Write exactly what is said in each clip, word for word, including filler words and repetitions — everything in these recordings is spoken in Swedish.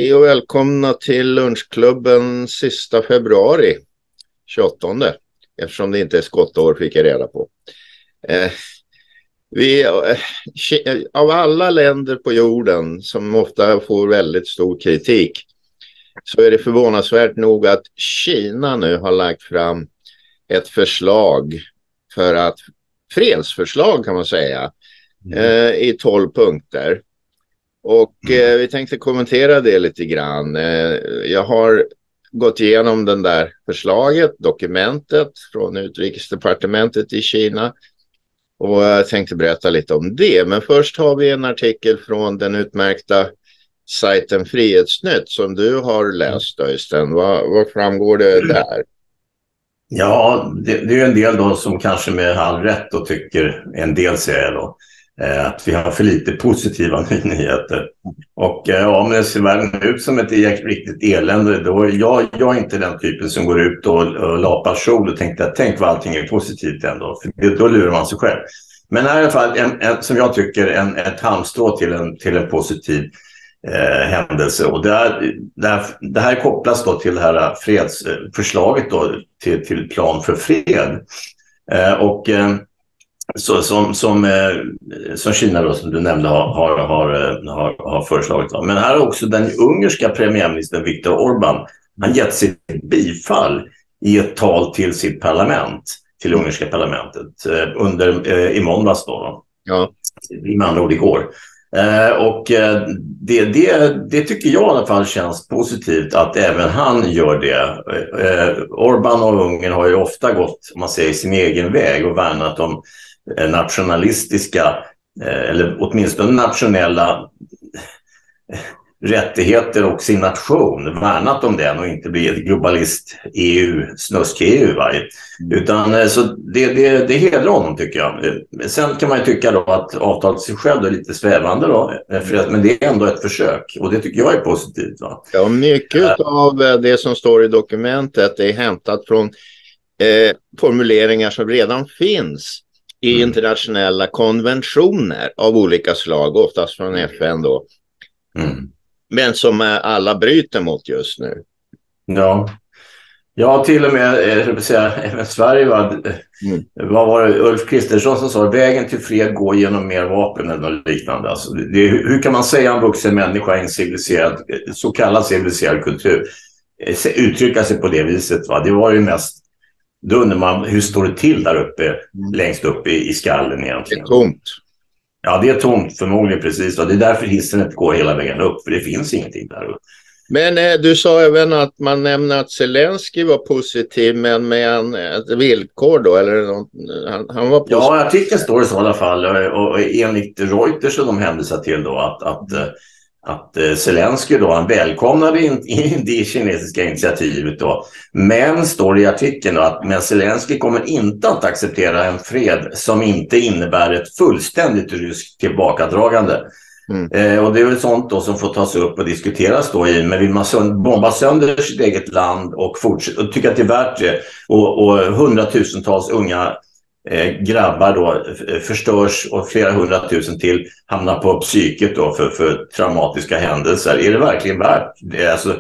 Hej och välkomna till lunchklubben sista februari tjugoåttonde, eftersom det inte är skottår fick jag reda på. Eh, vi, eh, av alla länder på jorden som ofta får väldigt stor kritik så är det förvånansvärt nog att Kina nu har lagt fram ett förslag för att, fredsförslag kan man säga, mm. eh, i tolv punkter. Och mm. eh, vi tänkte kommentera det lite grann. Eh, jag har gått igenom den där förslaget, dokumentet från Utrikesdepartementet i Kina. Och jag tänkte berätta lite om det. Men först har vi en artikel från den utmärkta sajten Frihetsnytt som du har läst, Öystein. Vad, vad framgår det där? Ja, det, det är en del då som kanske med all rätt och tycker, en del säger då, att vi har för lite positiva nyheter. Och ja, men det ser världen ut som ett riktigt elände. Då, jag, jag är inte den typen som går ut och, och lapar sol och tänkte att tänk vad allting är positivt ändå. För då lurar man sig själv. Men här i alla fall, en, en, som jag tycker, en, ett halmstrå till en, till en positiv eh, händelse. Och det här, det, här, det här kopplas då till det här fredsförslaget då, till, till plan för fred. Eh, och... Eh, Så, som, som, eh, som Kina då, som du nämnde har, har, har, har, har föreslagit. Men här har också den ungerska premiärministern Viktor Orbán, han gett sitt bifall i ett tal till sitt parlament, till ungerska parlamentet eh, under, eh, i måndags då. Ja. I andra ord igår. Eh, och eh, det, det, det tycker jag i alla fall känns positivt att även han gör det. Eh, Orbán och Ungern har ju ofta gått, om man säger, sin egen väg och värnat om nationalistiska eller åtminstone nationella rättigheter och sin nation, värnat om den och inte bli ett globalist E U, snusk-E U. Va? Utan så det, det, det hedrar honom tycker jag. Sen kan man ju tycka då att avtalet sig själv är lite svävande då, men det är ändå ett försök och det tycker jag är positivt. Va? Ja, mycket äh, av det som står i dokumentet är hämtat från eh, formuleringar som redan finns i mm. internationella konventioner av olika slag, oftast från F N då. Mm. Men som alla bryter mot just nu. Ja, ja till och med jag vill säga, även Sverige var, mm. vad var det Ulf Kristersson som sa, vägen till fred går genom mer vapen eller något liknande. Alltså, det, hur kan man säga en vuxen människa i en civiliserad, så kallad civiliserad kultur uttrycka sig på det viset? Va? Det var ju mest, då undrar man hur står det till där uppe, mm. längst upp i, i skallen egentligen. Det är tomt. Ja, det är tomt förmodligen precis. Och det är därför hissen inte går hela vägen upp, för det finns ingenting där uppe. Men eh, du sa även att man nämnde att Zelensky var positiv, men med en, ett villkor då, eller något, han, han var positiv. Ja, artikeln står det så i alla fall. Och, och enligt Reuters så de hänvisar till då att, att, att Zelensky då, han välkomnade in, in det kinesiska initiativet då. Men står det i artikeln då att men Zelensky kommer inte att acceptera en fred som inte innebär ett fullständigt ryskt tillbakadragande. Mm. Eh, och det är väl sånt då som får tas upp och diskuteras då i, men vill man sönd- bomba sönder sitt eget land och, fortsätta, och tycka att det är värt det och, och hundratusentals unga eh, grabbar då förstörs och flera hundratusen till hamnar på psyket då för, för traumatiska händelser. Är det verkligen värt det? Alltså,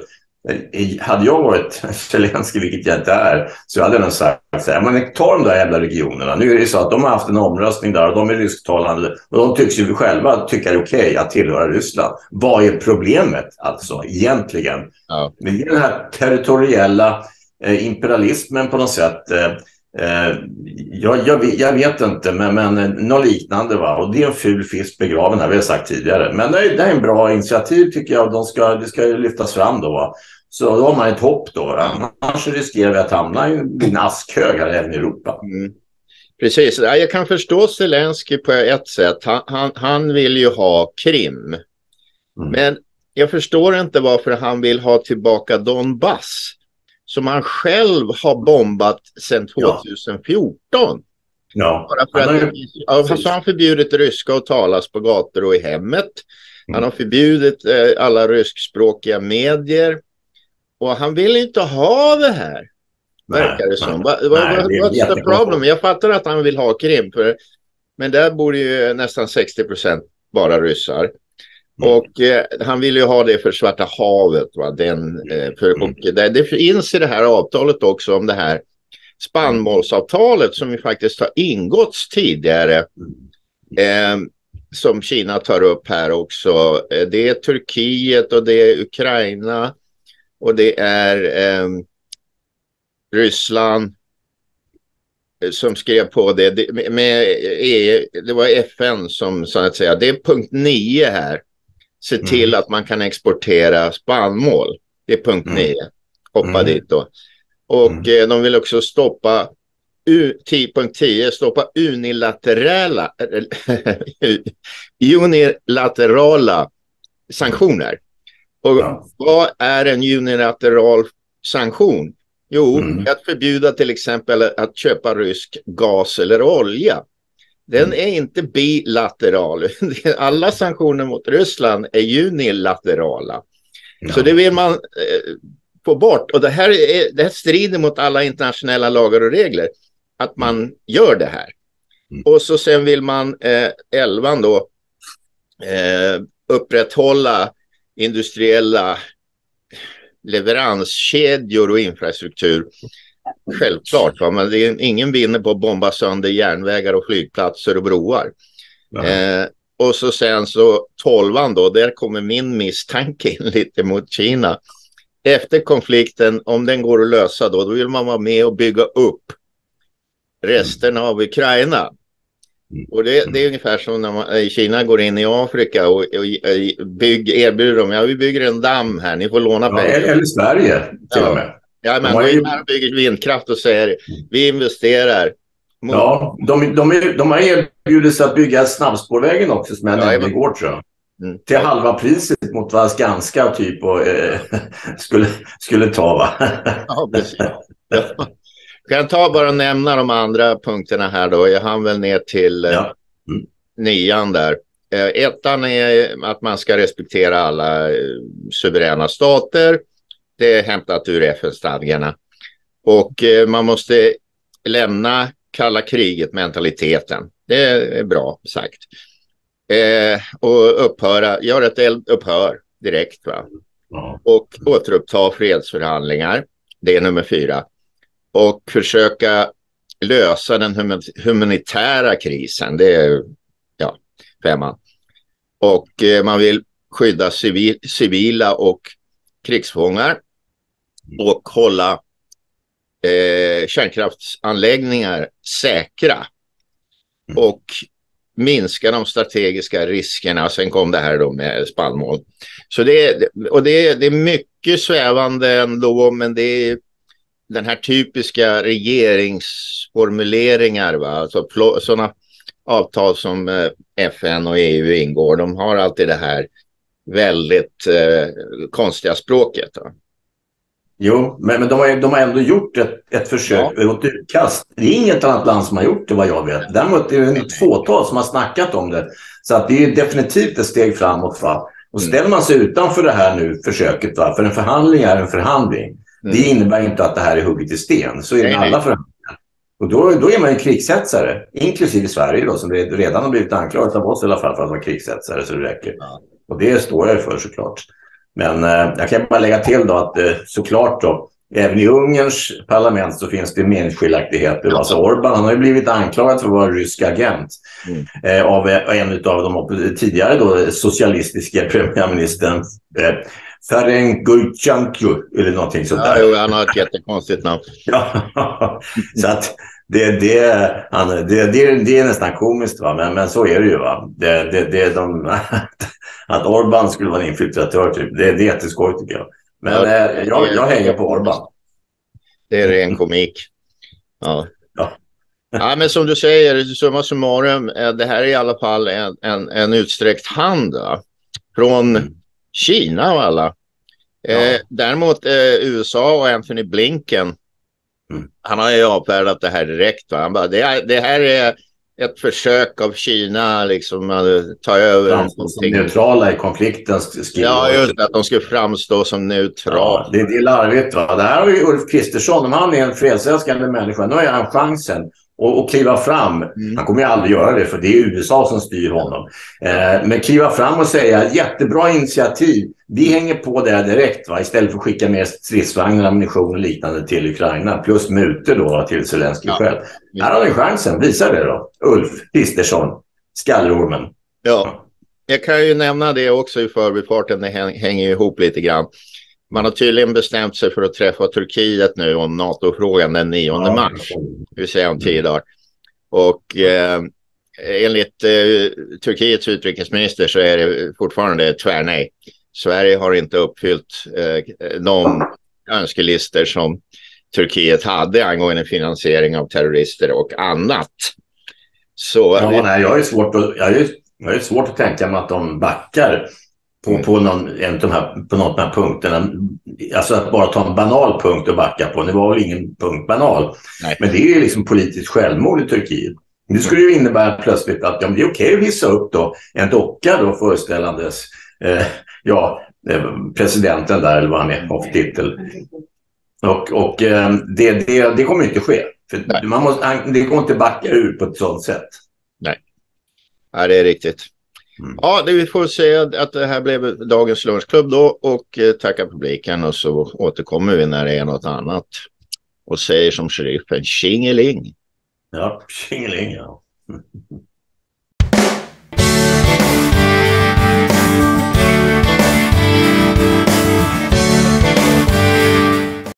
hade jag varit Zelensky, vilket jag inte är, så hade den sagt så här, men ta de där jävla regionerna. Nu är det så att de har haft en omröstning där och de är rysktalande och de tycks ju själva tycka det är okej att tillhöra Ryssland. Vad är problemet alltså egentligen? Ja. Det är den här territoriella eh, imperialismen på något sätt. Eh, eh, jag, jag, jag vet inte, men, men något liknande, va? Och det är en ful fisk begraven här, vi har sagt tidigare. Men det är, det är en bra initiativ tycker jag, de ska, det ska lyftas fram då, va? Så då har man ett hopp då. Annars riskerar vi att hamna i en askhög här även i Europa. Mm. Precis, jag kan förstå Zelensky på ett sätt. Han, han, han vill ju ha Krim. Mm. Men jag förstår inte varför han vill ha tillbaka Donbass, som han själv har bombat sedan tjugohundrafjorton. Ja. Bara för att, ja, så har han förbjudit ryska att talas på gator och i hemmet. Han har förbjudit eh, alla ryskspråkiga medier. Och han vill inte ha det här, verkar det som. Va, va, nej, what's the problem? Jag fattar att han vill ha Krim, för, men där bor ju nästan sextio procent bara ryssar. Och eh, han vill ju ha det för Svarta havet. Va? Den, eh, för, och det, det finns i det här avtalet också om det här spannmålsavtalet som ju faktiskt har ingåtts tidigare. Eh, som Kina tar upp här också. Eh, det är Turkiet och det är Ukraina och det är eh, Ryssland som skrev på det. Det, med, E U, det var F N som så att säga, det är punkt nio här. Se till mm. att man kan exportera spannmål. Det är punkt mm. nio. Hoppa mm. dit då. Och mm. eh, de vill också stoppa U, tio, punkt tio, stoppa unilaterala unilaterala sanktioner. Och ja. Vad är en unilateral sanktion? Jo, mm. att förbjuda till exempel att köpa rysk gas eller olja. Den mm. är inte bilateral. Alla sanktioner mot Ryssland är unilaterala. Ja. Så det vill man eh, få bort. Och det här, är, det här strider mot alla internationella lagar och regler. Att man mm. gör det här. Mm. Och så sen vill man eh, elvan då eh, upprätthålla industriella leveranskedjor och infrastruktur. Självklart, va? Men det är, ingen vinner på att bomba sönder järnvägar och flygplatser och broar. Eh, och så sen så tolvan då, där kommer min misstanke in lite mot Kina. Efter konflikten, om den går att lösa då, då vill man vara med och bygga upp resten av Ukraina. Och det, det är ungefär som när man, Kina går in i Afrika och, och, och bygg, erbjuder dem, ja vi bygger en damm här, ni får låna pengar. Ja, eller Sverige till och med. Ja, men de, ju... de bygger vindkraft och säger, vi investerar. Mot... Ja, de, de, är, de har erbjudit sig att bygga snabbspårvägen också som jag nämnde igår tror jag. Mm. Till halva priset mot vad Skanska typ och, eh, skulle, skulle ta va? Ja, precis. Ja. Kan jag ta bara och nämna de andra punkterna här då. Jag hann väl ner till eh, ja. mm. nian där. Eh, ettan är att man ska respektera alla eh, suveräna stater. Det är hämtat ur F N-stadgarna. Och eh, man måste lämna kalla kriget-mentaliteten. Det är bra sagt. Eh, och upphöra, gör ett eldupphör direkt va. Mm. Och återuppta fredsförhandlingar. Det är nummer fyra. Och försöka lösa den hum- humanitära krisen. Det är ja, femman. Och eh, man vill skydda civil- civila och krigsfångar. Och hålla eh, kärnkraftsanläggningar säkra. Och minska de strategiska riskerna. Sen kom det här då med spannmål. Så det är, och det är, det är mycket svävande ändå, men det är den här typiska regeringsformuleringar va, alltså sådana avtal som eh, F N och E U ingår, de har alltid det här väldigt eh, konstiga språket va? Jo, men, men de, har, de har ändå gjort ett, ett försök, ja. Ett utkast. Det är inget annat land som har gjort det vad jag vet. Däremot är det ett fåtal som har snackat om det. Så att det är definitivt ett steg framåt va. Och ställer man sig utanför det här nu försöket va, för en förhandling är en förhandling. Mm. Det innebär inte att det här är hugget i sten. Så är det alla förhandlingar. Och då, då är man ju krigshetsare, inklusive Sverige då, som redan har blivit anklagat av oss i alla fall för att vara krigshetsare så det räcker. Ja. Och det står jag för såklart. Men eh, jag kan bara lägga till då att eh, såklart då, även i Ungerns parlament så finns det meningsskiljaktigheter. Ja. Alltså Orban, han har ju blivit anklagad för att vara rysk agent mm. eh, av en av de tidigare då socialistiska premiärministern eh, Ferenc Gyurcsány eller någonting sånt där. Ja, jo, han har ett jättekonstigt namn. Ja, så att det, det, han, det, det, det är nästan komiskt va, men, men så är det ju va. Det, det, det, de, att Orban skulle vara en infiltratör typ, det, det är jätteskoj tycker jag. Men ja, det, jag, jag hänger på Orban. Det är ren komik. Ja. Ja. Ja, men som du säger, summa summarum, det här är i alla fall en, en, en utsträckt hand va? Från mm. Kina och alla. Ja. Eh, däremot eh, U S A och Anthony Blinken, mm. han har ju avfärdat det här direkt. Va? Han bara, det, är, det här är ett försök av Kina liksom, att ta över. Framstå som neutrala i konflikten. Ja, just att de ska framstå som neutrala. Ja, det, det är larvigt va. Det här har ju Ulf Kristersson, om han är en fredsälskande människa, nu har han chansen och, och kliva fram. Mm. Han kommer ju aldrig göra det, för det är U S A som styr honom. Eh, men kliva fram och säga jättebra initiativ. Vi hänger på det direkt, va? Istället för att skicka mer stridsvagnar, ammunition och liknande till Ukraina. Plus mutor då till Zelenskyj ja. själv. Ja. Här har ni chansen. Visa det då. Ulf Kristersson, skallormen. Ja, jag kan ju nämna det också i förbifarten. Det hänger ihop lite grann. Man har tydligen bestämt sig för att träffa Turkiet nu om NATO-frågan den nionde mars. Det vill säga om tio dagar. Och eh, enligt eh, Turkiets utrikesminister så är det fortfarande tvärnej. Sverige har inte uppfyllt eh, de önskelister som Turkiet hade angående finansiering av terrorister och annat. Så, ja, nej, jag är svårt att, jag är, jag är svårt att tänka mig att de backar på, mm. på, någon, en av de här, på något av de här punkterna. Alltså att bara ta en banal punkt och backa på. Det var väl ingen punkt banal. Nej. Men det är ju liksom politiskt självmord i Turkiet. Det skulle ju innebära plötsligt att ja, det är okej att visa upp då en docka då föreställandes eh, ja, presidenten där eller vad han är av titel. Och, och eh, det, det, det kommer inte ske. För man måste, det går inte backa ur på ett sådant sätt. Nej, ja, det är riktigt. Mm. Ja, det vi får säga att det här blev dagens lunchklubb då och eh, tacka publiken och så återkommer vi när det är något annat och säger som sheriffen, tjingeling. Ja, tjingeling, ja.